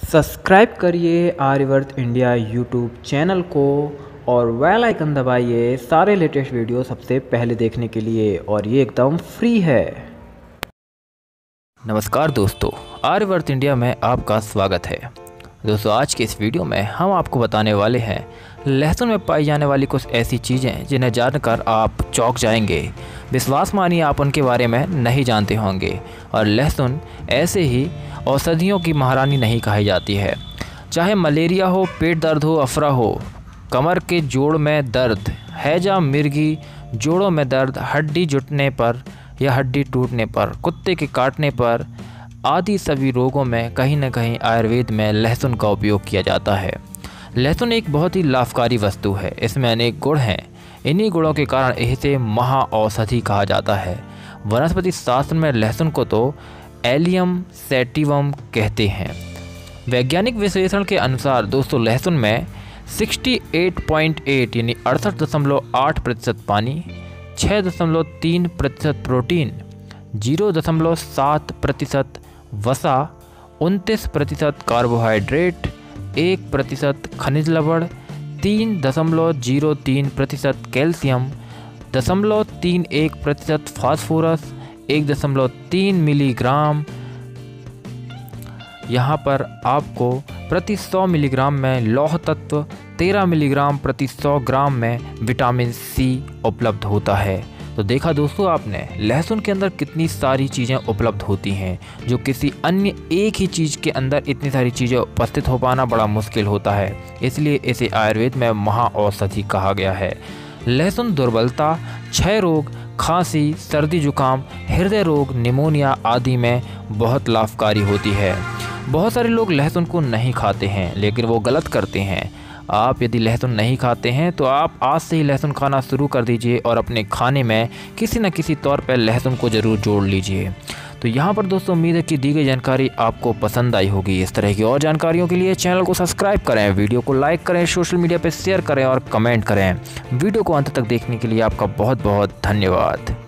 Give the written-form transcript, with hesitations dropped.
Subscribe करिए Aryavart India YouTube channel को और बेल आइकन दबाइए सारे लेटेस्ट वीडियो सबसे पहले देखने के लिए, और ये एकदम फ्री है। नमस्कार दोस्तों, आर्यवर्त इंडिया में आपका स्वागत है। दोस्तों, आज के इस वीडियो में हम आपको बताने वाले हैं लहसुन में पाई जाने वाली कुछ ऐसी चीज़ें जिन्हें जानकर आप चौंक जाएंगे। विश्वास मानिए आप उनके बारे में नहीं जानते होंगे। और लहसुन ऐसे ही औषधियों की महारानी नहीं कही जाती है। चाहे मलेरिया हो, पेट दर्द हो, अफरा हो, कमर के जोड़ में दर्द, हैजा, मिर्गी, जोड़ों में दर्द, हड्डी जुटने पर या हड्डी टूटने पर, कुत्ते के काटने पर आदि सभी रोगों में कहीं न कहीं आयुर्वेद में लहसुन का उपयोग किया जाता है। लहसुन एक बहुत ही लाभकारी वस्तु है। इसमें अनेक गुण हैं। इन्हीं गुणों के कारण इसे महाऔषधि कहा जाता है। वनस्पति शास्त्र में लहसुन को तो एलियम सैटिवम कहते हैं। वैज्ञानिक विश्लेषण के अनुसार दोस्तों लहसुन में 68.8 यानी 68.8% पानी, 6.3% प्रोटीन, 0.7% वसा, 29% कार्बोहाइड्रेट, 1% खनिज लवण, 3.03% कैल्शियम, 0.31% फास्फोरस, 1.3 मिलीग्राम यहाँ पर आपको प्रति 100 मिलीग्राम में लौह तत्व, 13 मिलीग्राम प्रति 100 ग्राम में विटामिन सी उपलब्ध होता है। तो देखा दोस्तों आपने लहसुन के अंदर कितनी सारी चीज़ें उपलब्ध होती हैं, जो किसी अन्य एक ही चीज़ के अंदर इतनी सारी चीज़ें उपस्थित हो पाना बड़ा मुश्किल होता है। इसलिए इसे आयुर्वेद में महाऔषधि कहा गया है। लहसुन दुर्बलता, क्षय रोग, खांसी, सर्दी जुकाम, हृदय रोग, निमोनिया आदि में बहुत लाभकारी होती है। बहुत सारे लोग लहसुन को नहीं खाते हैं, लेकिन वो गलत करते हैं। आप यदि लहसुन नहीं खाते हैं तो आप आज से ही लहसुन खाना शुरू कर दीजिए और अपने खाने में किसी न किसी तौर पर लहसुन को ज़रूर जोड़ लीजिए। तो यहाँ पर दोस्तों उम्मीद है कि दी गई जानकारी आपको पसंद आई होगी। इस तरह की और जानकारियों के लिए चैनल को सब्सक्राइब करें, वीडियो को लाइक करें, सोशल मीडिया पर शेयर करें और कमेंट करें। वीडियो को अंत तक देखने के लिए आपका बहुत बहुत धन्यवाद।